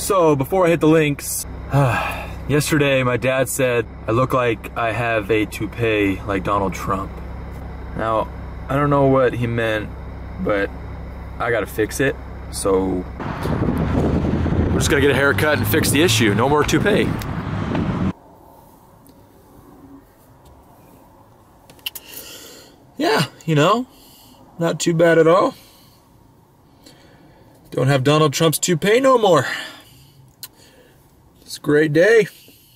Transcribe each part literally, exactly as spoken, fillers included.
So before I hit the links, yesterday my dad said I look like I have a toupee like Donald Trump. Now, I don't know what he meant, but I gotta fix it, so we're just gonna get a haircut and fix the issue. No more toupee. Yeah, you know, not too bad at all. Don't have Donald Trump's toupee no more. It's a great day.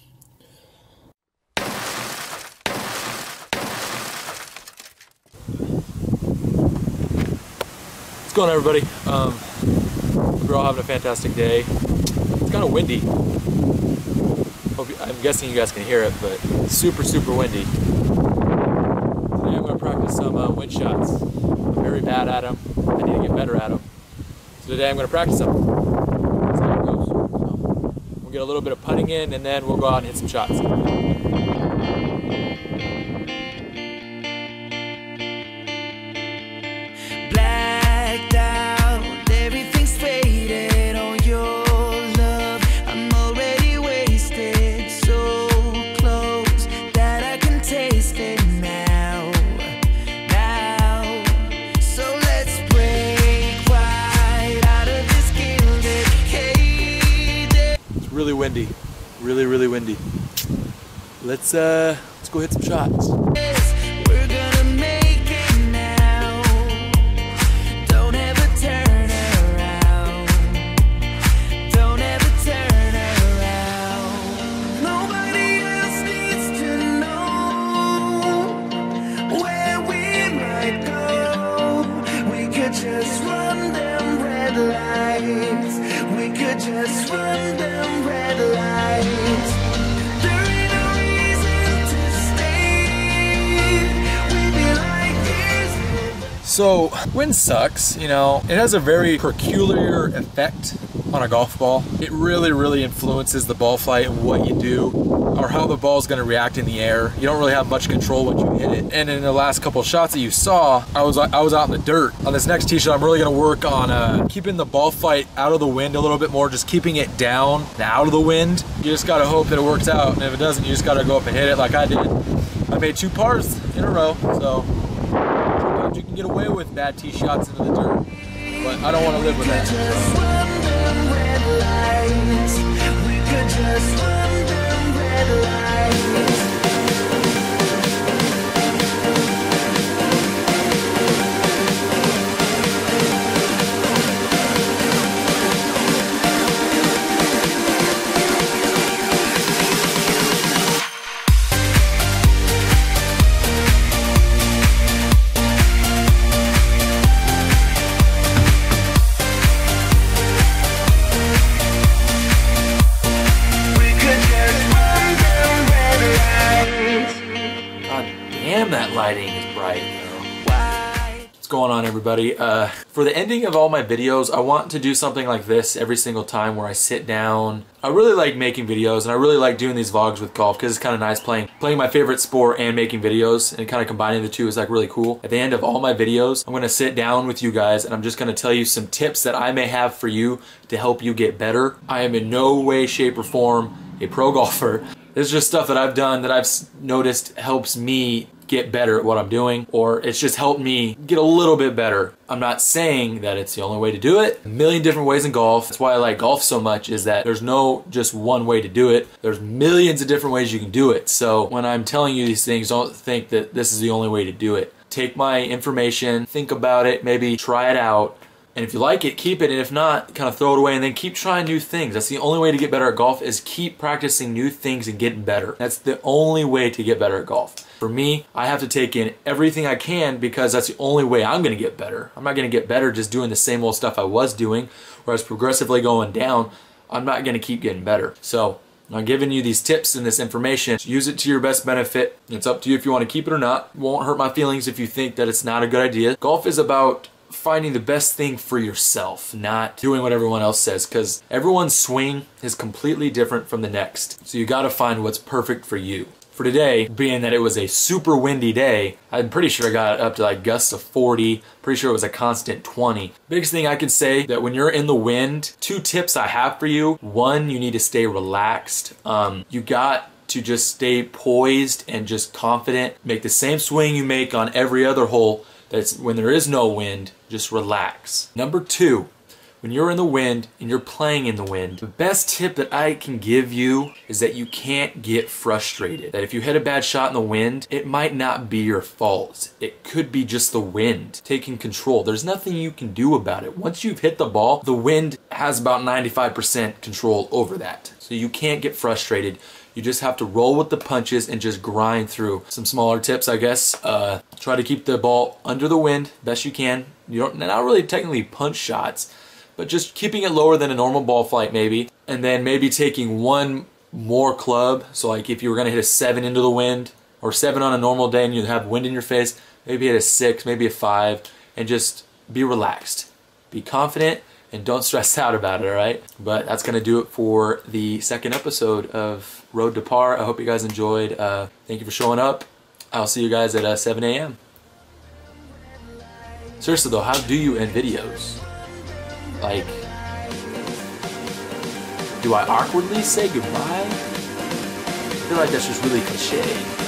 What's going on, everybody? Um, we're all having a fantastic day. It's kind of windy. Hope you, I'm guessing you guys can hear it, but it's super, super windy. Today I'm going to practice some uh, wind shots. I'm very bad at them. I need to get better at them. So today I'm going to practice them. That's how it goes. So we'll get a little bit of putting in, and then we'll go out and hit some shots. Really windy, really, really windy. Let's uh, let's go hit some shots. We're gonna make it now. Don't ever turn around. Don't ever turn around. Nobody else needs to know where we might go. We could just run them red lights. We could just run them. So, wind sucks, you know, it has a very peculiar effect on a golf ball. It really, really influences the ball flight and what you do, or how the ball is going to react in the air. You don't really have much control when you hit it. And in the last couple of shots that you saw, I was I was out in the dirt. On this next tee shot, I'm really going to work on uh, keeping the ball flight out of the wind a little bit more, just keeping it down and out of the wind. You just got to hope that it works out, and if it doesn't, you just got to go up and hit it like I did. I made two pars in a row, so you can get away with bad tee shots into the dirt, but I don't want to live with that. Damn, that lighting is bright though. What's going on, everybody? Uh, for the ending of all my videos, I want to do something like this every single time where I sit down. I really like making videos, and I really like doing these vlogs with golf because it's kind of nice playing playing my favorite sport and making videos, and kind of combining the two is like really cool. At the end of all my videos, I'm going to sit down with you guys and I'm just going to tell you some tips that I may have for you to help you get better. I am in no way, shape, or form a pro golfer. This is just stuff that I've done that I've noticed helps me get better at what I'm doing, or it's just helped me get a little bit better. I'm not saying that it's the only way to do it. A million different ways in golf. That's why I like golf so much, is that there's no just one way to do it. There's millions of different ways you can do it. So when I'm telling you these things, don't think that this is the only way to do it. Take my information, think about it, maybe try it out. And if you like it, keep it, and if not, kind of throw it away, and then keep trying new things. That's the only way to get better at golf, is keep practicing new things and getting better. That's the only way to get better at golf. For me, I have to take in everything I can, because that's the only way I'm gonna get better. I'm not gonna get better just doing the same old stuff I was doing, where I was progressively going down. I'm not gonna keep getting better. So I'm giving you these tips and this information. Use it to your best benefit. It's up to you if you want to keep it or not. It won't hurt my feelings if you think that it's not a good idea. Golf is about finding the best thing for yourself, not doing what everyone else says, because everyone's swing is completely different from the next. So you got to find what's perfect for you. For today, being that it was a super windy day, I'm pretty sure I got up to like gusts of forty, pretty sure it was a constant twenty. Biggest thing I can say that when you're in the wind, two tips I have for you. One, you need to stay relaxed. Um, you got to just stay poised and just confident. Make the same swing you make on every other hole. That's when there is no wind, just relax. Number two, when you're in the wind and you're playing in the wind, the best tip that I can give you is that you can't get frustrated. That if you hit a bad shot in the wind, it might not be your fault. It could be just the wind taking control. There's nothing you can do about it. Once you've hit the ball, the wind has about ninety-five percent control over that. So you can't get frustrated. You just have to roll with the punches and just grind through. Some smaller tips, I guess. Uh, try to keep the ball under the wind best you can. You don't, not really technically punch shots, but just keeping it lower than a normal ball flight maybe. And then maybe taking one more club. So like if you were gonna hit a seven into the wind, or seven on a normal day and you have wind in your face, maybe hit a six, maybe a five, and just be relaxed. Be confident and don't stress out about it, all right? But that's gonna do it for the second episode of Road to Par. I hope you guys enjoyed. Uh, thank you for showing up. I'll see you guys at uh, seven A M Seriously though, how do you end videos? Like, do I awkwardly say goodbye? I feel like that's just really cliche.